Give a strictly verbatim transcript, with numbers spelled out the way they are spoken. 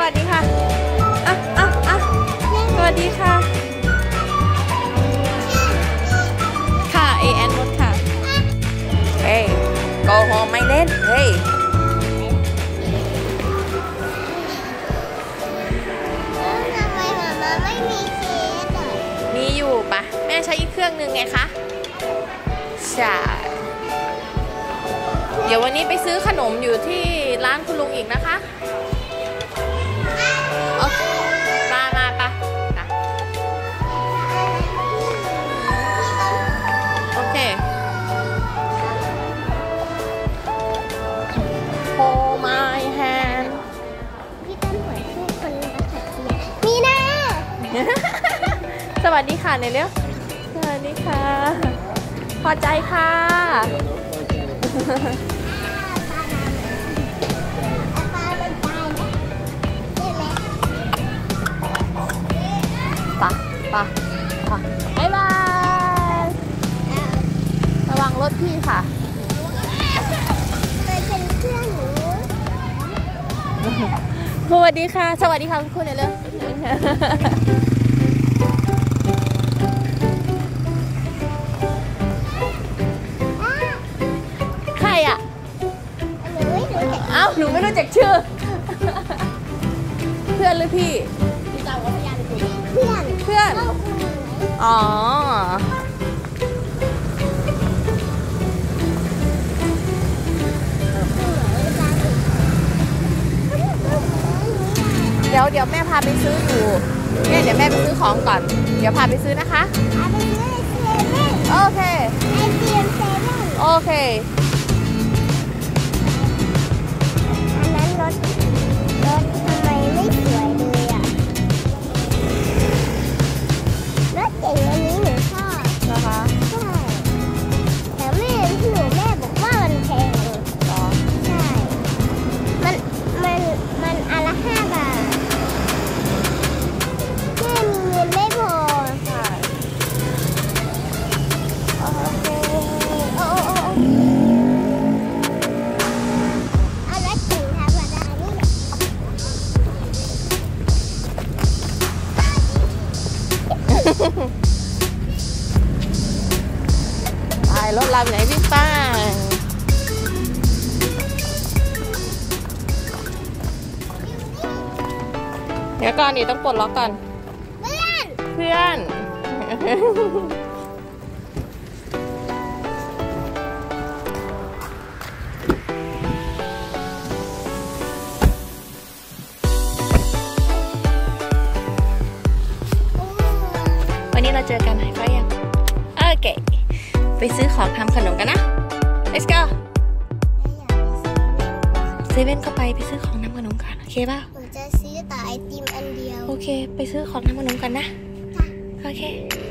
วัสดีค่ะอ่ะอ่ะอ่ะสวัสดีค่ะค่ะเอแอนนุชค่ะเฮ้ยโกโฮมไม่เล่นเฮ้ยทำไมหมามาไม่มีเค้กอ่ะมีอยู่ปะแม่ใช้อีกเครื่องนึงไงคะใช่เดี๋ยววันนี้ไปซื้อขนมอยู่ที่ร้านคุณลุงอีกนะคะโอเคมามาปะโอเค Hold my hand พี่ต้นหัวชื่อคนรักขัดเสียมีนาสวัสดีค่ะในเรื่องสวัสดีค่ะพอใจค่ะปะปะปะบ๊ายบายระวังรถพี่ค่ะเป็นเพื่อนหนูสวัสดีค่ะสวัสดีค่ะคุณครูเนี่ยเลยใครอ่ะเอ้าหนูไม่รู้จักชื่อเพื่อนหรือพี่เพื่อนเพื่อนอ๋อเดี๋ยวเดี๋ยวแม่พาไปซื้ออยู่เนี่ยเดี๋ยวแม่ไปซื้อของก่อนเดี๋ยวพาไปซื้อนะคะเอาไปซื้อในเซเว่นโอเคไอเดียมเซเว่นโอเคอันนั้นรถรถทำไมไม่สวยเลยอ่ะรถเก๋งอันนี้หนูชอบนะคะใช่แต่แม่ที่หนูแม่บอกว่ามันแพงหรอใช่มันมันมันอันละห้าบาทแม่มีเงินไม่พอใช่โอเคโอ้โอ้โอ้เอารถเก๋งธรรมดานี่แหละไปรถเราไหนพี่ป้าเดี๋ยวก่อนนี่ต้องปลดล็อกก่อนเพื่อนเพื่อนวันนี้เราเจอกันไหนก็ยังโอเคไปซื้อของทำขนมกันนะ let's go เซเว่นก็ไปไปซื้อของทำขนมกันโอเคป่ะหนูจะซื้อแต่ไอติมอันเดียวโอเคไปซื้อของทำขนมกันนะโอเค